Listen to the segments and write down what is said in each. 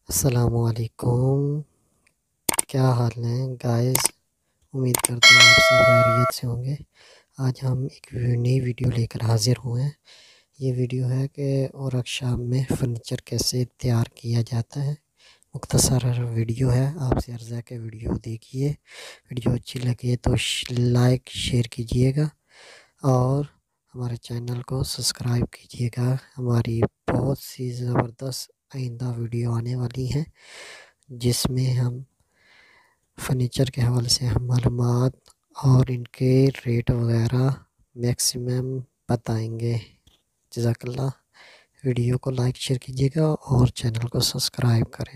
السلام علیکم، کیا حال ہیں گائز؟ امید کرتا ہوں آپ سب خیریت سے ہوں گے۔ آج ہم ایک نئی ویڈیو لے کر حاضر ہوئے ہیں۔ یہ ویڈیو ہے کہ ورک شاپ میں فرنیچر کیسے تیار کیا جاتا ہے۔ مختصر ویڈیو ہے، آپ سے عرض ہے کہ ویڈیو دیکھیے۔ ویڈیو اچھی لگے تو لائک شیئر کیجئے گا اور ہمارے چینل کو سبسکرائب کیجئے گا۔ ہماری بہت سی زبردست آئندہ ویڈیو آنے والی ہیں جس میں ہم فرنیچر کے حوالے سے ہم معلومات اور ان کے ریٹ وغیرہ میکسیمم بتائیں گے۔ جزاک اللہ۔ ویڈیو کو لائک شیئر کیجیے گا اور چینل کو سبسکرائب کریں۔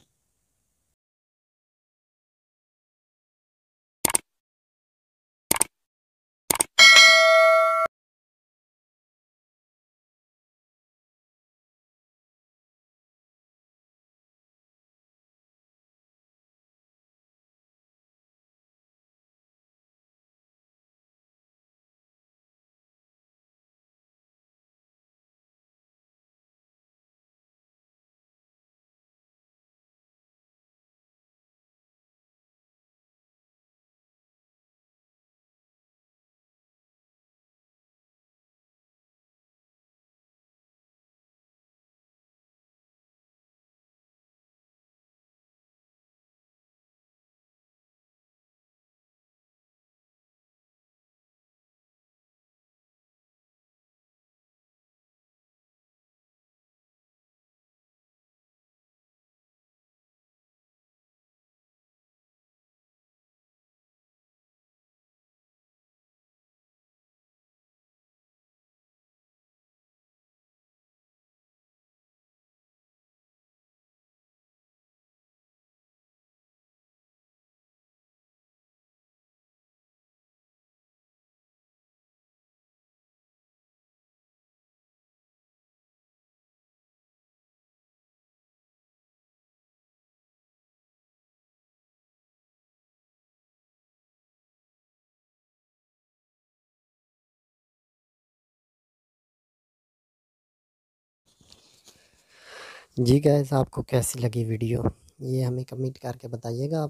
جی گائز، آپ کو کیسی لگی ویڈیو یہ ہمیں کمنٹ کر کے بتائیے گا آپ،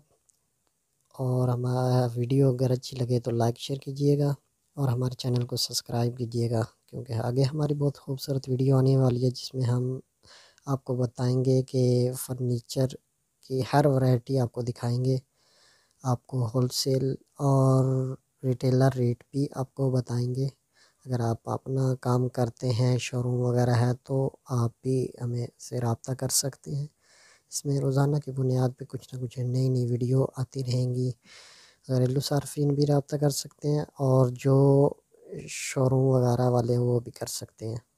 اور ہمارا ویڈیو اگر اچھی لگے تو لائک شیئر کیجیے گا اور ہمارے چینل کو سبسکرائب کیجیے گا، کیونکہ آگے ہماری بہت خوبصورت ویڈیو آنے والی ہے جس میں ہم آپ کو بتائیں گے کہ فرنیچر کی ہر ورائٹی آپ کو دکھائیں گے۔ آپ کو ہول سیل اور ریٹیلر ریٹ بھی آپ کو بتائیں گے۔ اگر آپ اپنا کام کرتے ہیں، شو روم وغیرہ ہے، تو آپ بھی ہمیں سے رابطہ کر سکتے ہیں۔ اس میں روزانہ کی بنیاد پہ کچھ نہ کچھ نئی نئی ویڈیو آتی رہیں گی۔ گھریلو صارفین بھی رابطہ کر سکتے ہیں اور جو شو روم وغیرہ والے وہ بھی کر سکتے ہیں۔